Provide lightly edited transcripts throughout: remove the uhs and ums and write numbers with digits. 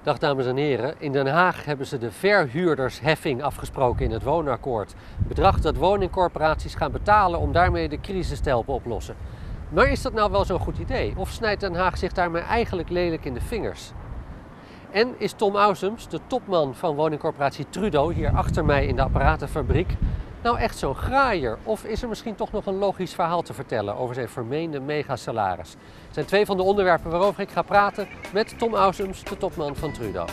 Dag dames en heren, in Den Haag hebben ze de verhuurdersheffing afgesproken in het woonakkoord. Een bedrag dat woningcorporaties gaan betalen om daarmee de crisis te helpen oplossen. Maar is dat nou wel zo'n goed idee? Of snijdt Den Haag zich daarmee eigenlijk lelijk in de vingers? En is Tom Ausums, de topman van woningcorporatie Trudo, hier achter mij in de apparatenfabriek, nou echt zo'n graaier? Of is er misschien toch nog een logisch verhaal te vertellen over zijn vermeende megasalaris? Het zijn twee van de onderwerpen waarover ik ga praten met Tom Ausums, de topman van Trudo.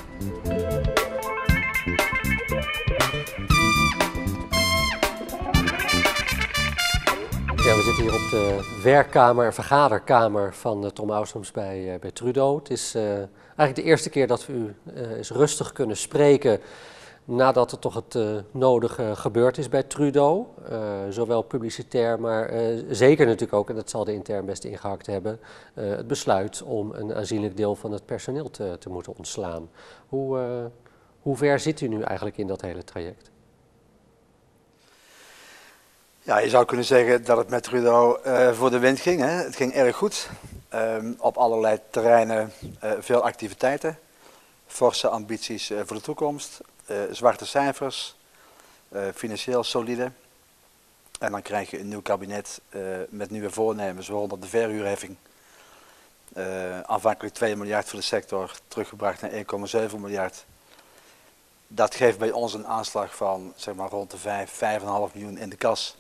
Ja, we zitten hier op de werkkamer, vergaderkamer van Tom Ausums bij Trudo. Het is eigenlijk de eerste keer dat we u eens rustig kunnen spreken nadat er toch het nodige gebeurd is bij Trudo. Zowel publicitair, maar zeker natuurlijk ook, en dat zal de intern best ingehakt hebben, het besluit om een aanzienlijk deel van het personeel te moeten ontslaan. Hoe ver zit u nu eigenlijk in dat hele traject? Ja, je zou kunnen zeggen dat het met Trudo voor de wind ging. Hè? Het ging erg goed. Op allerlei terreinen veel activiteiten. Forse ambities voor de toekomst. Zwarte cijfers. Financieel solide. En dan krijg je een nieuw kabinet met nieuwe voornemens, waaronder de verhuurheffing. Aanvankelijk 2 miljard voor de sector, teruggebracht naar 1,7 miljard. Dat geeft bij ons een aanslag van zeg maar rond de 5,5 miljoen in de kas.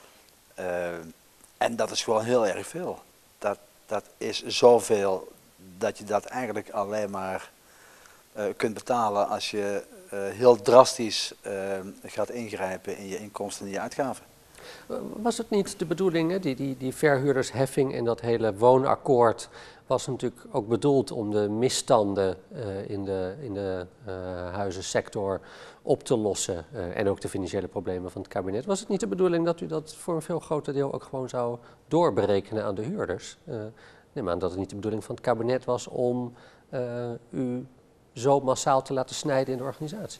En dat is gewoon heel erg veel. Dat is zoveel dat je dat eigenlijk alleen maar kunt betalen als je heel drastisch gaat ingrijpen in je inkomsten en je uitgaven. Was het niet de bedoeling, die verhuurdersheffing en dat hele woonakkoord was natuurlijk ook bedoeld om de misstanden in de huizensector op te lossen en ook de financiële problemen van het kabinet. Was het niet de bedoeling dat u dat voor een veel groter deel ook gewoon zou doorberekenen aan de huurders? Neem aan dat het niet de bedoeling van het kabinet was om u zo massaal te laten snijden in de organisatie.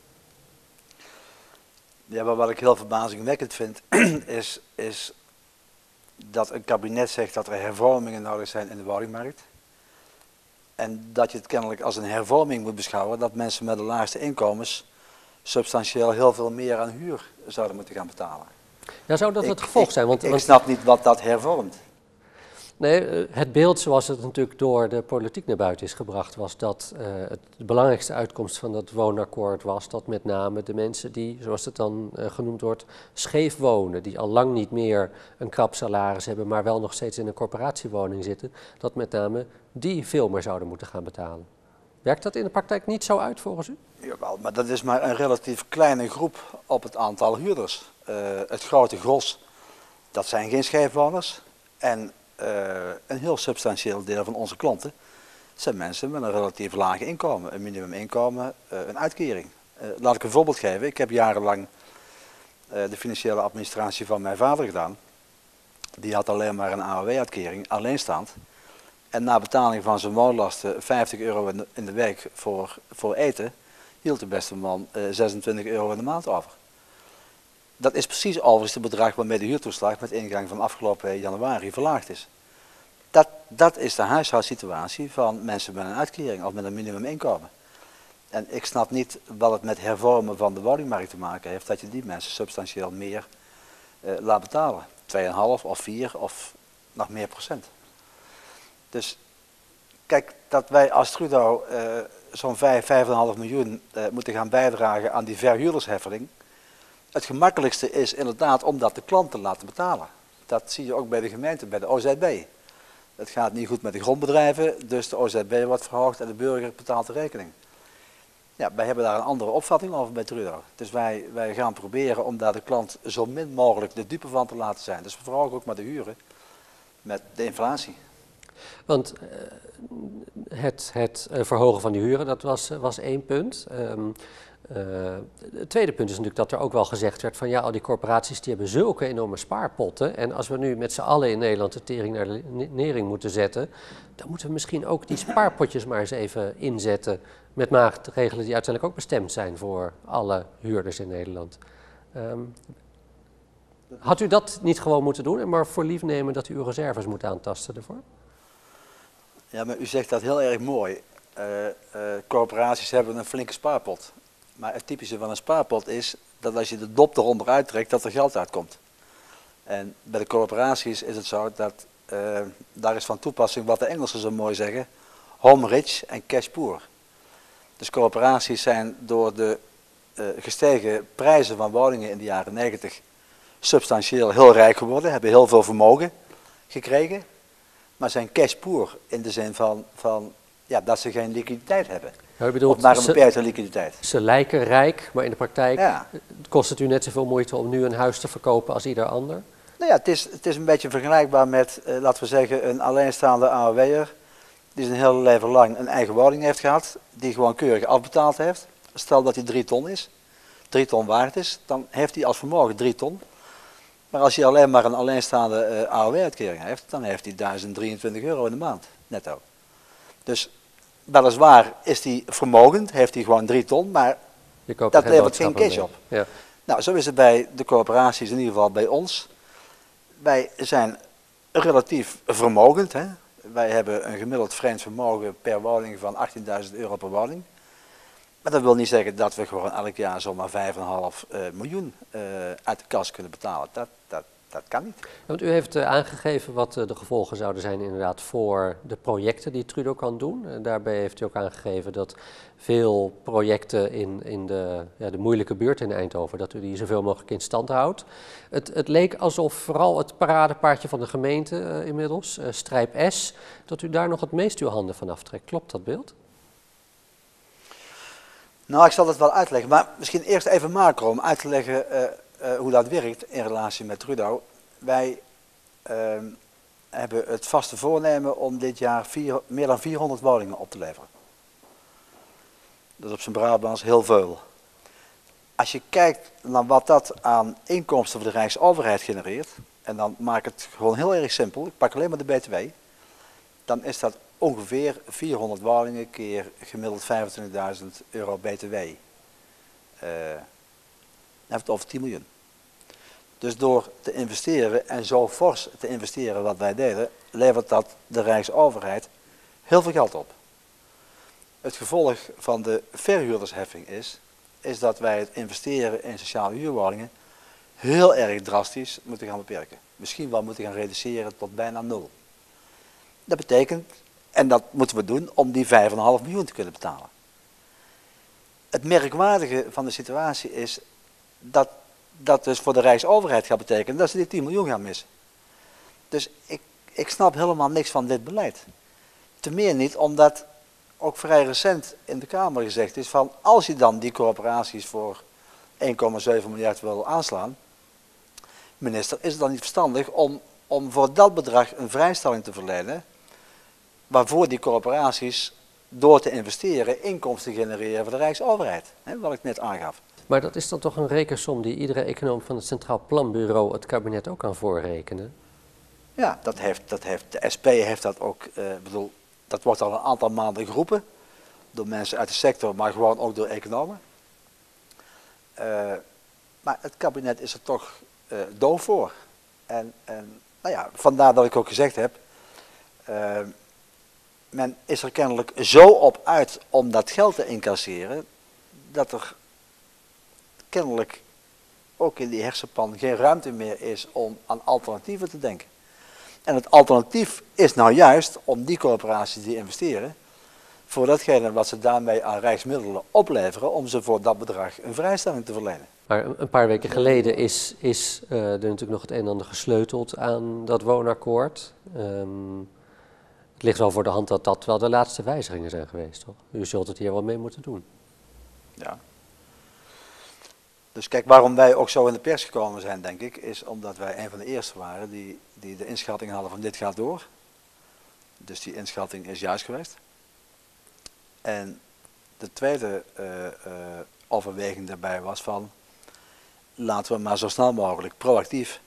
Ja, maar wat ik heel verbazingwekkend vind is dat een kabinet zegt dat er hervormingen nodig zijn in de woningmarkt. En dat je het kennelijk als een hervorming moet beschouwen dat mensen met de laagste inkomens substantieel heel veel meer aan huur zouden moeten gaan betalen. Ja, zou dat het gevolg zijn? Ik snap niet wat dat hervormt. Nee, het beeld zoals het natuurlijk door de politiek naar buiten is gebracht was dat de belangrijkste uitkomst van dat woonakkoord was dat met name de mensen die, zoals het dan genoemd wordt, scheef wonen, die al lang niet meer een krap salaris hebben, maar wel nog steeds in een corporatiewoning zitten, dat met name die veel meer zouden moeten gaan betalen. Werkt dat in de praktijk niet zo uit volgens u? Jawel, maar dat is maar een relatief kleine groep op het aantal huurders. Het grote gros, dat zijn geen scheefwoners. En een heel substantieel deel van onze klanten zijn mensen met een relatief laag inkomen, een minimuminkomen, een uitkering. Laat ik een voorbeeld geven. Ik heb jarenlang de financiële administratie van mijn vader gedaan. Die had alleen maar een AOW-uitkering, alleenstaand. En na betaling van zijn woonlasten, 50 euro in de week voor eten, hield de beste man 26 euro in de maand over. Dat is precies overigens het bedrag waarmee de huurtoeslag met ingang van afgelopen januari verlaagd is. Dat is de huishoudsituatie van mensen met een uitkering of met een minimuminkomen. En ik snap niet wat het met hervormen van de woningmarkt te maken heeft, dat je die mensen substantieel meer laat betalen. 2,5 of 4 of nog meer procent. Dus kijk, dat wij als Trudo zo'n 5,5 miljoen moeten gaan bijdragen aan die verhuurdersheffing. Het gemakkelijkste is inderdaad om dat de klant te laten betalen. Dat zie je ook bij de gemeente, bij de OZB. Het gaat niet goed met de grondbedrijven, dus de OZB wordt verhoogd en de burger betaalt de rekening. Ja, wij hebben daar een andere opvatting over bij Trudo. Dus wij gaan proberen om daar de klant zo min mogelijk de dupe van te laten zijn. Dus we verhogen ook maar de huren met de inflatie. Want het verhogen van die huren, dat was één punt. Het tweede punt is natuurlijk dat er ook wel gezegd werd van ja, al die corporaties die hebben zulke enorme spaarpotten. En als we nu met z'n allen in Nederland de tering naar de nering moeten zetten, dan moeten we misschien ook die spaarpotjes maar eens even inzetten met maatregelen die uiteindelijk ook bestemd zijn voor alle huurders in Nederland. Had u dat niet gewoon moeten doen en maar voor lief nemen dat u uw reserves moet aantasten ervoor? Ja, maar u zegt dat heel erg mooi. corporaties hebben een flinke spaarpot. Maar het typische van een spaarpot is dat als je de dop eronder uittrekt, dat er geld uitkomt. En bij de corporaties is het zo dat daar is van toepassing wat de Engelsen zo mooi zeggen, home rich en cash poor. Dus corporaties zijn door de gestegen prijzen van woningen in de jaren 90 substantieel heel rijk geworden, hebben heel veel vermogen gekregen, maar zijn cash poor in de zin van ja, dat ze geen liquiditeit hebben. Nou, u bedoelt, of maar een beperkte liquiditeit. Ze lijken rijk, maar in de praktijk Ja. kost het u net zoveel moeite om nu een huis te verkopen als ieder ander? Nou ja, het is een beetje vergelijkbaar met, laten we zeggen, een alleenstaande AOW'er die zijn hele leven lang een eigen woning heeft gehad, die gewoon keurig afbetaald heeft. Stel dat hij 3 ton is, 3 ton waard is, dan heeft hij als vermogen 3 ton. Maar als hij alleen maar een alleenstaande AOW-uitkering heeft, dan heeft hij 1023 euro in de maand, netto. Dus weliswaar is hij vermogend, heeft hij gewoon 3 ton, maar dat levert geen cash op. Ja. Nou, zo is het bij de corporaties, in ieder geval bij ons. Wij zijn relatief vermogend. Hè? Wij hebben een gemiddeld vreemd vermogen per woning van 18.000 euro per woning. Maar dat wil niet zeggen dat we gewoon elk jaar zomaar 5,5 miljoen uit de kas kunnen betalen. Dat kan niet. Want u heeft aangegeven wat de gevolgen zouden zijn inderdaad voor de projecten die Trudeau kan doen. Daarbij heeft u ook aangegeven dat veel projecten in de moeilijke buurt in Eindhoven, dat u die zoveel mogelijk in stand houdt. Het leek alsof vooral het paradepaardje van de gemeente inmiddels, Strijp S, dat u daar nog het meest uw handen van aftrekt. Klopt dat beeld? Nou, ik zal dat wel uitleggen, maar misschien eerst even macro om uit te leggen hoe dat werkt in relatie met Trudeau. Wij hebben het vaste voornemen om dit jaar meer dan 400 woningen op te leveren. Dat is op zijn Brabants heel veel. Als je kijkt naar wat dat aan inkomsten voor de Rijksoverheid genereert, en dan maak ik het gewoon heel erg simpel, ik pak alleen maar de BTW, dan is dat ongeveer 400 woningen keer gemiddeld 25.000 euro BTW. Dan hebben we het over 10 miljoen. Dus door te investeren en zo fors te investeren wat wij deden, levert dat de Rijksoverheid heel veel geld op. Het gevolg van de verhuurdersheffing is dat wij het investeren in sociale huurwoningen heel erg drastisch moeten gaan beperken. Misschien wel moeten gaan reduceren tot bijna 0. Dat betekent, en dat moeten we doen om die 5,5 miljoen te kunnen betalen. Het merkwaardige van de situatie is dat dat dus voor de Rijksoverheid gaat betekenen dat ze die 10 miljoen gaan missen. Dus ik snap helemaal niks van dit beleid. Te meer niet omdat ook vrij recent in de Kamer gezegd is van als je dan die corporaties voor 1,7 miljard wil aanslaan, minister, is het dan niet verstandig om voor dat bedrag een vrijstelling te verlenen, waarvoor die corporaties door te investeren inkomsten genereren voor de Rijksoverheid, hè, wat ik net aangaf. Maar dat is dan toch een rekensom die iedere econoom van het Centraal Planbureau het kabinet ook kan voorrekenen? Ja, de SP heeft dat ook, dat wordt al een aantal maanden geroepen door mensen uit de sector, maar gewoon ook door economen. Maar het kabinet is er toch doof voor. En nou ja, vandaar dat ik ook gezegd heb, men is er kennelijk zo op uit om dat geld te incasseren, dat er kennelijk ook in die hersenpan geen ruimte meer is om aan alternatieven te denken. En het alternatief is nou juist om die corporaties die investeren, voor datgene wat ze daarmee aan rijksmiddelen opleveren, om ze voor dat bedrag een vrijstelling te verlenen. Maar een paar weken geleden is er natuurlijk nog het een en ander gesleuteld aan dat woonakkoord. Het ligt wel voor de hand dat dat wel de laatste wijzigingen zijn geweest, toch? U zult het hier wel mee moeten doen. Ja. Dus kijk, waarom wij ook zo in de pers gekomen zijn, denk ik, is omdat wij een van de eerste waren die de inschatting hadden van dit gaat door. Dus die inschatting is juist geweest. En de tweede overweging daarbij was van, laten we maar zo snel mogelijk proactief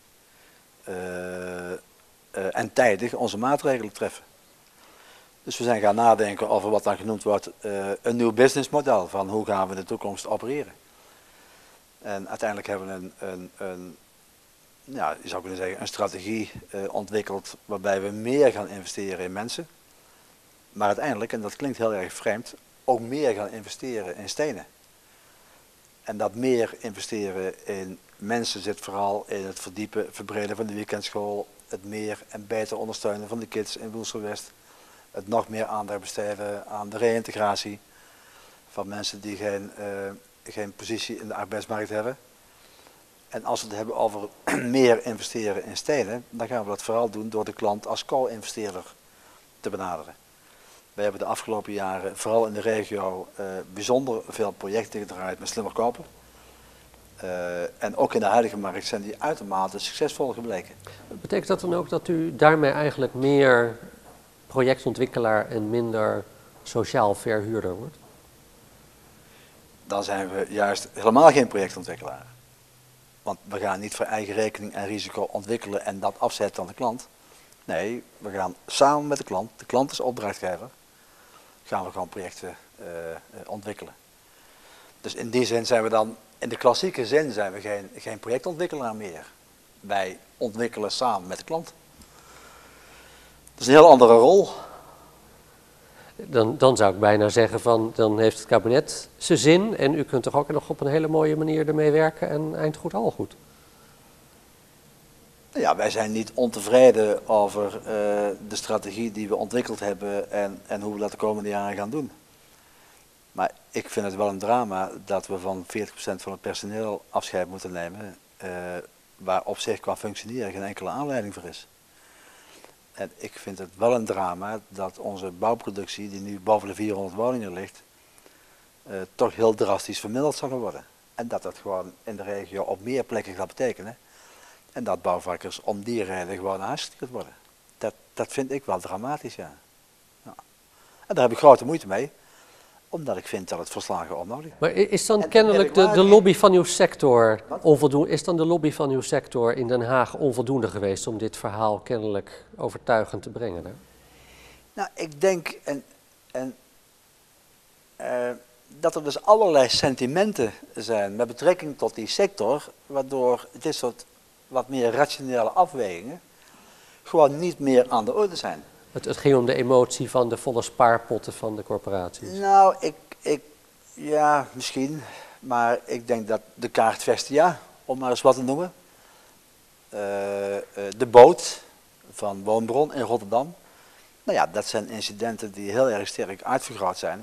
en tijdig onze maatregelen treffen. Dus we zijn gaan nadenken over wat dan genoemd wordt een nieuw businessmodel, van hoe gaan we in de toekomst opereren. En uiteindelijk hebben we ja, je zou kunnen zeggen, een strategie ontwikkeld waarbij we meer gaan investeren in mensen. Maar uiteindelijk, en dat klinkt heel erg vreemd, ook meer gaan investeren in stenen. En dat meer investeren in mensen zit vooral in het verdiepen, verbreden van de weekendschool, het meer en beter ondersteunen van de kids in Woerselwest, het nog meer aandacht besteden aan de reïntegratie van mensen die geen positie in de arbeidsmarkt hebben. En als we het hebben over meer investeren in stenen, dan gaan we dat vooral doen door de klant als co-investeerder te benaderen. Wij hebben de afgelopen jaren, vooral in de regio, bijzonder veel projecten gedraaid met slimmer kopen. En ook in de huidige markt zijn die uitermate succesvol gebleken. Betekent dat dan ook dat u daarmee eigenlijk meer projectontwikkelaar en minder sociaal verhuurder wordt? Dan zijn we juist helemaal geen projectontwikkelaar. Want we gaan niet voor eigen rekening en risico ontwikkelen en dat afzetten aan de klant. Nee, we gaan samen met de klant is opdrachtgever, gaan we gewoon projecten ontwikkelen. Dus in die zin zijn we dan, in de klassieke zin zijn we geen projectontwikkelaar meer. Wij ontwikkelen samen met de klant. Dat is een heel andere rol. Dan zou ik bijna zeggen van, dan heeft het kabinet zijn zin en u kunt toch ook nog op een hele mooie manier ermee werken en eind goed al goed. Ja, wij zijn niet ontevreden over de strategie die we ontwikkeld hebben en hoe we dat de komende jaren gaan doen. Maar ik vind het wel een drama dat we van 40% van het personeel afscheid moeten nemen, waar op zich qua functioneren geen enkele aanleiding voor is. En ik vind het wel een drama dat onze bouwproductie, die nu boven de 400 woningen ligt, toch heel drastisch verminderd zal worden. En dat dat gewoon in de regio op meer plekken gaat betekenen. En dat bouwvakkers om die reden gewoon naar huis gestuurd worden. Dat vind ik wel dramatisch, ja. Ja. En daar heb ik grote moeite mee, omdat ik vind dat het verslagen onnodig is. Maar is dan kennelijk de lobby van uw sector onvoldoende? Is dan de lobby van uw sector in Den Haag onvoldoende geweest om dit verhaal kennelijk overtuigend te brengen? Hè? Nou, ik denk dat er dus allerlei sentimenten zijn met betrekking tot die sector, waardoor dit soort wat meer rationele afwegingen gewoon niet meer aan de orde zijn. Het ging om de emotie van de volle spaarpotten van de corporaties. Nou, ja, misschien. Maar ik denk dat de kaart Vestia, om maar eens wat te noemen. De boot van Woonbron in Rotterdam. Nou ja, dat zijn incidenten die heel erg sterk uitvergroot zijn.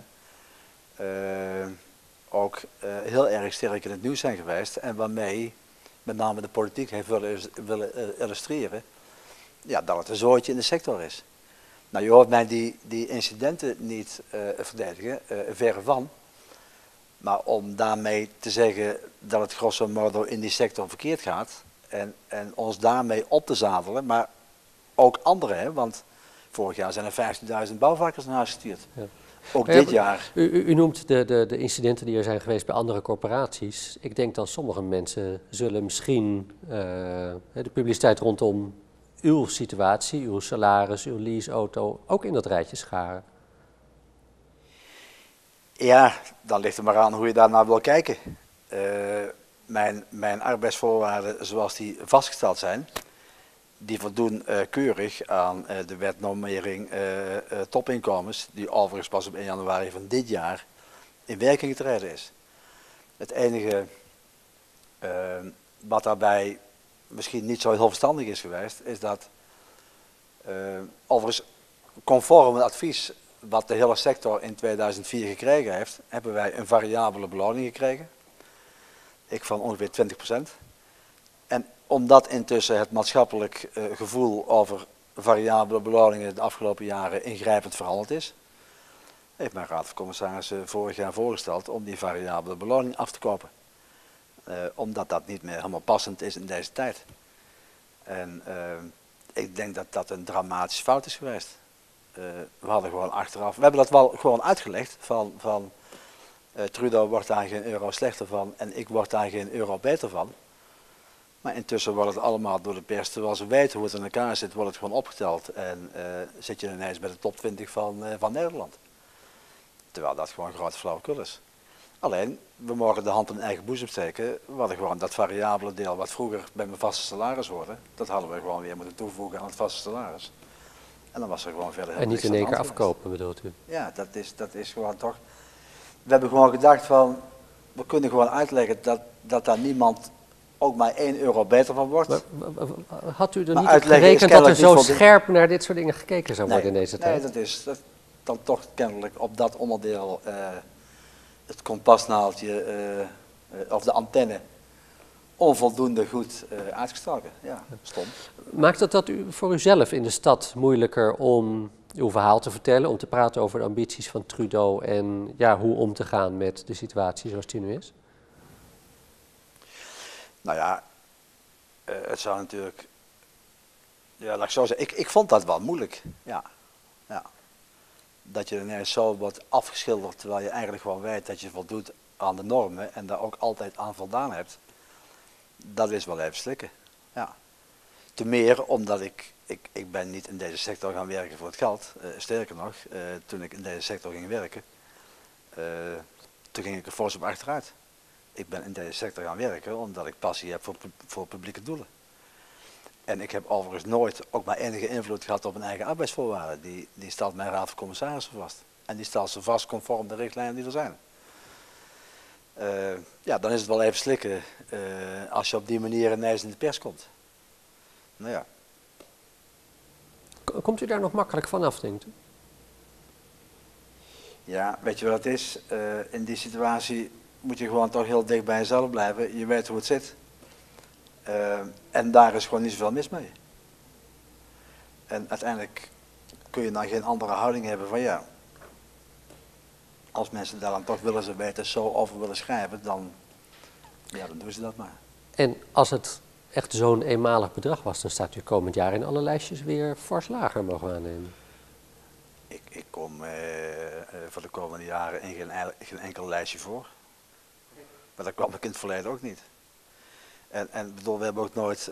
Ook heel erg sterk in het nieuws zijn geweest. En waarmee met name de politiek heeft willen illustreren, ja, dat het een zooitje in de sector is. Nou, je hoort mij die incidenten niet verdedigen, verre van. Maar om daarmee te zeggen dat het grosso modo in die sector verkeerd gaat en ons daarmee op te zadelen, maar ook anderen, hè, want vorig jaar zijn er 15.000 bouwvakkers naar huis gestuurd. Ja. Ook dit jaar. U noemt de incidenten die er zijn geweest bij andere corporaties. Ik denk dat sommige mensen zullen misschien de publiciteit rondom uw situatie, uw salaris, uw leaseauto ook in dat rijtje scharen. Ja, dan ligt het maar aan hoe je daarnaar wil kijken. Mijn arbeidsvoorwaarden zoals die vastgesteld zijn, die voldoen keurig aan de wet normering topinkomens, die overigens pas op 1 januari van dit jaar in werking getreden is. Het enige wat daarbij misschien niet zo heel verstandig is geweest, is dat overigens conform het advies wat de hele sector in 2004 gekregen heeft, hebben wij een variabele beloning gekregen. Ik van ongeveer 20%. En omdat intussen het maatschappelijk gevoel over variabele beloningen de afgelopen jaren ingrijpend veranderd is, heeft mijn raad van commissarissen vorig jaar voorgesteld om die variabele beloning af te kopen. Omdat dat niet meer helemaal passend is in deze tijd. En ik denk dat dat een dramatische fout is geweest. We hadden gewoon achteraf, we hebben dat wel gewoon uitgelegd van Trudeau wordt daar geen euro slechter van en ik word daar geen euro beter van. Maar intussen wordt het allemaal door de pers, terwijl ze weten hoe het in elkaar zit, wordt het gewoon opgeteld en zit je ineens bij de top 20 van Nederland. Terwijl dat gewoon grote flauwekul is. Alleen, we mogen de hand in eigen boezem steken. We hadden gewoon dat variabele deel wat vroeger bij mijn vaste salaris hoorde, dat hadden we gewoon weer moeten toevoegen aan het vaste salaris. En dan was er gewoon verder En niet in één keer afkopen, bedoelt u? Ja, dat is gewoon toch. We hebben gewoon gedacht van, we kunnen gewoon uitleggen dat daar niemand ook maar 1 euro beter van wordt. Maar had u er Maar niet op uitleggen is gerekend dat er kennelijk zo niet voldoende. scherp naar dit soort dingen gekeken zou worden in deze tijd? Nee, dat is dan toch kennelijk op dat onderdeel het kompasnaaldje of de antenne onvoldoende goed uitgestoken. Ja, stom. Maakt het dat u voor uzelf in de stad moeilijker om uw verhaal te vertellen, om te praten over de ambities van Trudeau en ja, hoe om te gaan met de situatie zoals die nu is? Nou ja, het zou natuurlijk, ja, laat ik zo zeggen, ik vond dat wel moeilijk. Ja. Dat je ineens zo wordt afgeschilderd terwijl je eigenlijk gewoon weet dat je voldoet aan de normen en daar ook altijd aan voldaan hebt. Dat is wel even slikken. Ja. Te meer omdat ik ben niet in deze sector gaan werken voor het geld. Sterker nog, toen ik in deze sector ging werken, toen ging ik er fors op achteruit. Ik ben in deze sector gaan werken omdat ik passie heb voor publieke doelen. En ik heb overigens nooit ook maar enige invloed gehad op mijn eigen arbeidsvoorwaarden. Die stelt mijn raad van commissarissen vast. En die stelt ze vast conform de richtlijnen die er zijn. Ja, dan is het wel even slikken als je op die manier ineens in de pers komt. Nou ja. Komt u daar nog makkelijk vanaf, denkt u? Ja, weet je wat het is? In die situatie moet je gewoon toch heel dicht bij jezelf blijven. Je weet hoe het zit. En daar is gewoon niet zoveel mis mee. En uiteindelijk kun je dan geen andere houding hebben van ja, als mensen daar dan toch willen ze weten zo over willen schrijven, dan doen ze dat maar. En als het echt zo'n eenmalig bedrag was, dan staat u komend jaar in alle lijstjes weer fors lager, mogen we aannemen. Ik kom voor de komende jaren in geen enkel lijstje voor. Maar dat kwam ik in het verleden ook niet. En bedoel, we hebben ook nooit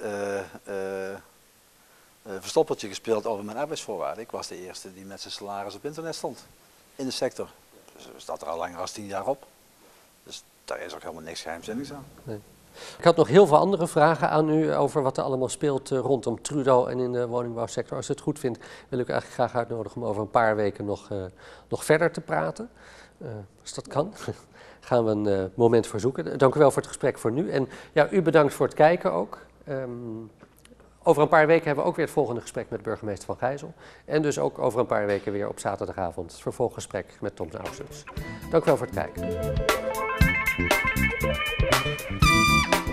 verstoppertje gespeeld over mijn arbeidsvoorwaarden. Ik was de eerste die met zijn salaris op internet stond in de sector. Dus we staat er al langer dan 10 jaar op. Dus daar is ook helemaal niks geheimzinnigs aan. Nee. Ik had nog heel veel andere vragen aan u over wat er allemaal speelt rondom Trudeau en in de woningbouwsector. Als u het goed vindt, wil ik u eigenlijk graag uitnodigen om over een paar weken nog verder te praten. Als dat kan, gaan we een moment voor zoeken. Dank u wel voor het gesprek voor nu. En ja, u bedankt voor het kijken ook. Over een paar weken hebben we ook weer het volgende gesprek met burgemeester Van Gijzel. En dus ook over een paar weken weer op zaterdagavond het vervolggesprek met Tom Nausens. Dank u wel voor het kijken.